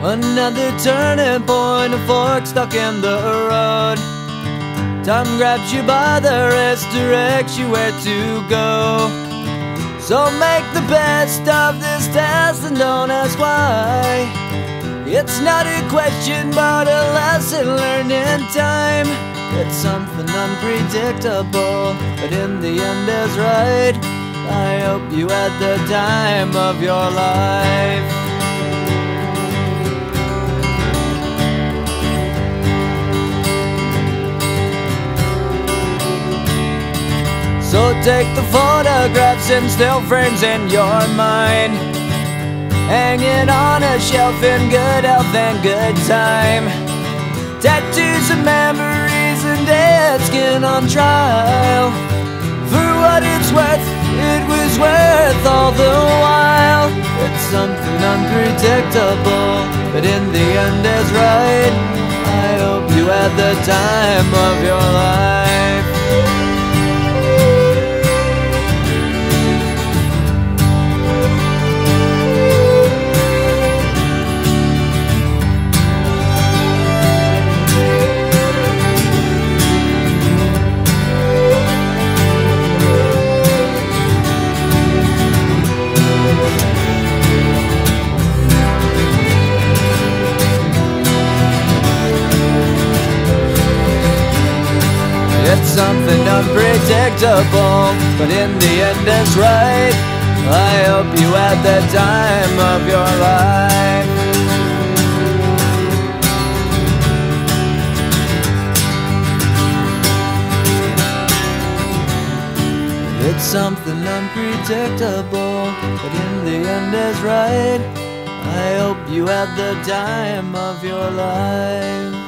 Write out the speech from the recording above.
Another turning point, a fork stuck in the road. Time grabs you by the wrist, directs you where to go. So make the best of this test and don't ask why. It's not a question but a lesson learned in time. It's something unpredictable, but in the end is right. I hope you had the time of your life. So take the photographs and still frames in your mind, hanging on a shelf in good health and good time. Tattoos and memories and dead skin on trial. For what it's worth, it was worth all the while. It's something unpredictable, but in the end is right. I hope you had the time of your life. It's something unpredictable, but in the end it's right. I hope you had the time of your life. It's something unpredictable, but in the end is right. I hope you had the time of your life.